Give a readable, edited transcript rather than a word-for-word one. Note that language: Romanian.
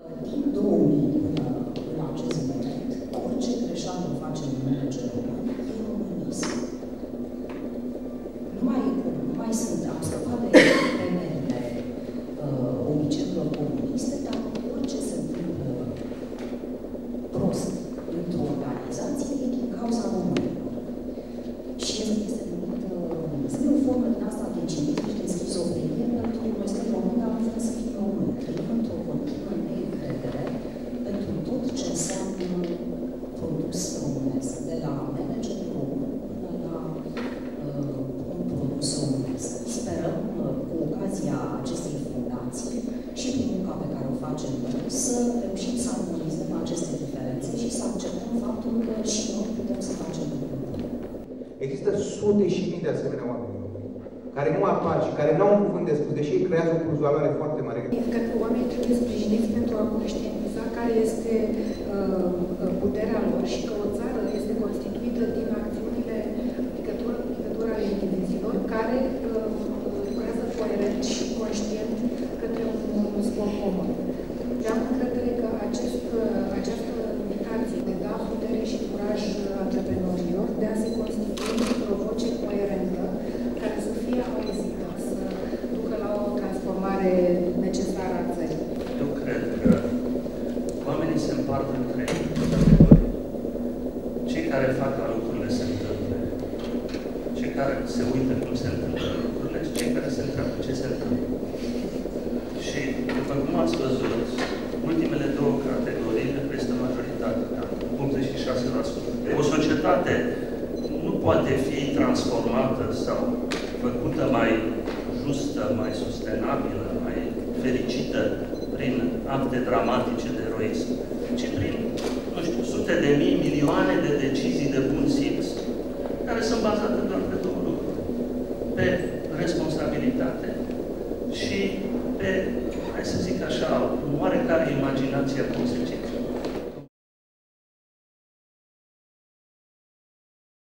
Din 2000 până în acest moment, orice greșeală face un manager român e românism. Nu mai sunt, am scăpat de temerile obiceiurilor comuniste, dar orice se întâmplă prost într-o organizație e din cauza românilor. Și este o formă din asta de cinism și de schizofrenie, pentru că noi suntem români, dar nu vrem să fim români. Trăim într-o continuă neîncredere pentru tot ce înseamnă produs românesc, de la managerul român până la un produs românesc. Sperăm, cu ocazia acestei fundații și prin munca pe care o facem noi, să reușim să armonizăm aceste diferențe și să acceptăm faptul că și noi putem să facem lucruri. Există sute și mii de asemenea oameni care nu apar și care nu au un cuvânt de spus, deși ei creează o plusvaloare foarte mare. Cred că oamenii trebuie sprijiniți pentru a conștientiza care este puterea lor și că o țară este constituită din acțiunile picătură ale indivizilor care lucrează coerent și conștient către un scop comun. Am încredere că această invitație de da putere și curaj antreprenorilor de a se constitui o voce coerentă care să fie auzită, să ducă la o transformare necesară a țării. Eu cred că oamenii se împart în trei categorii. Cei care fac ca lucrurile se întâmple, cei care se uită cum se întâmplă lucrurile și cei care se întreabă ce se întâmplă. Și, după cum ați văzut, ultimele două categorii reprezintă majoritatea, 86%. O societate nu poate fi transformată sau făcută mai justă, mai sustenabilă, mai fericită prin acte dramatice de eroism, ci prin, nu știu, sute de mii, milioane de decizii de bun simț, care sunt bazate doar pe două lucruri. Pe responsabilitate și pe, hai să zic așa, oarecare imaginație a consecințelor.